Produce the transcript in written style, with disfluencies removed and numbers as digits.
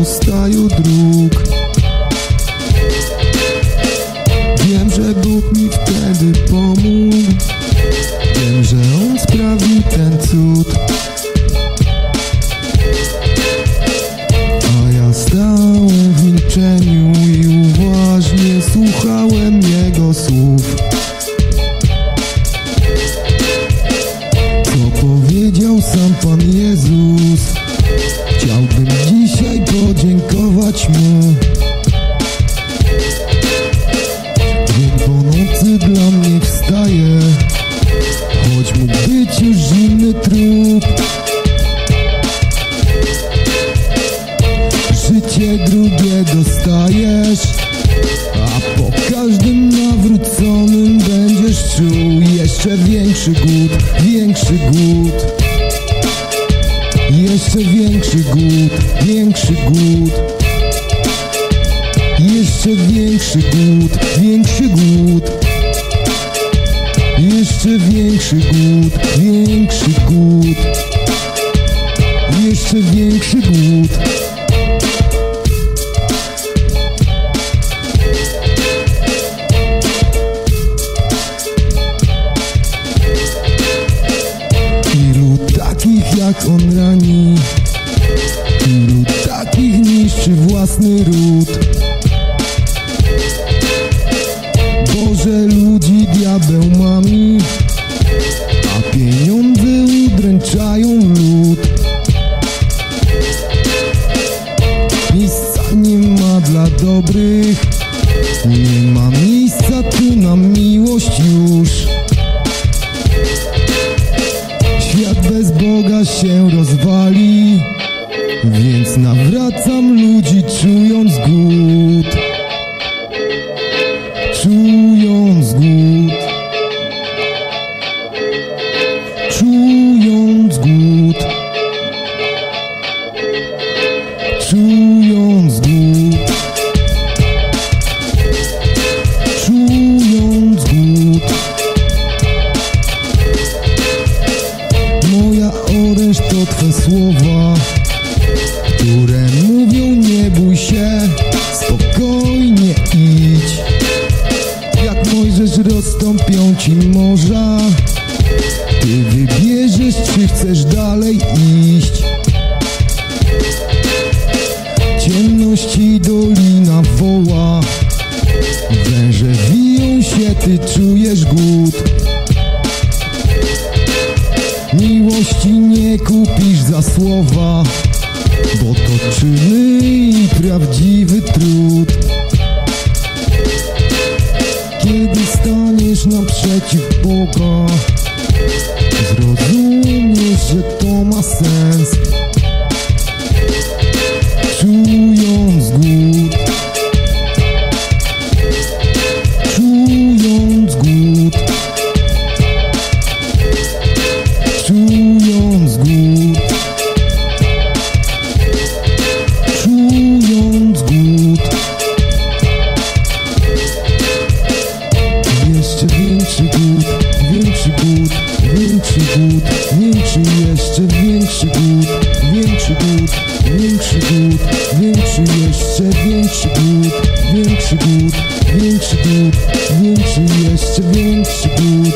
rozstaju dróg. Wiem, że Bóg mi wtedy pomógł. Wiem, że On sprawił ten cud. A ja stałem w milczeniu i uważnie słuchałem Jego słów. Co powiedział sam Pan Jezus, chciałbym dzisiaj podziękować Mu. Dzień po nocy dla mnie wstaje, choć mógł być już zimny trup. Życie drugie dostajesz, a po każdym nawróconym będziesz czuł jeszcze większy głód, większy głód. Jeszcze większy głód, większy głód. Jeszcze większy głód, większy głód. Jeszcze większy głód, większy głód. Jeszcze większy głód. Ilu takich jak On rani, ilu takich niszczy własny ród. Boże, ludzi diabeł mami, a pieniądze udręczają lud. Miejsca nie ma dla dobrych, nie ma miejsca tu na miłość już. Świat bez Boga się rozwali, więc nawracam ludzi czując głód. Czując głód. Czując głód. Czując głód. Czując głód. Moja oręż to Twe słowa, które mówią: nie bój się, spokojnie idź. Jak Mojżesz rozstąpią Ci morza, Ty wybierzesz, czy chcesz dalej iść. Ciemności dolina woła, węże wiją się, Ty czujesz głód. Miłości nie kupisz za słowa, bo to czyny i prawdziwy trud. Kiedy staniesz naprzeciw Boga, zrozumiesz, że to ma sens. Czując głód. Czując głód. Czując głód. Czując głód. Jeszcze większy głód, większy głód, większy głód, większy, jeszcze większy głód, większy głód, większy głód, większy, jeszcze większy głód, większy głód, większy głód, większy, jeszcze większy głód.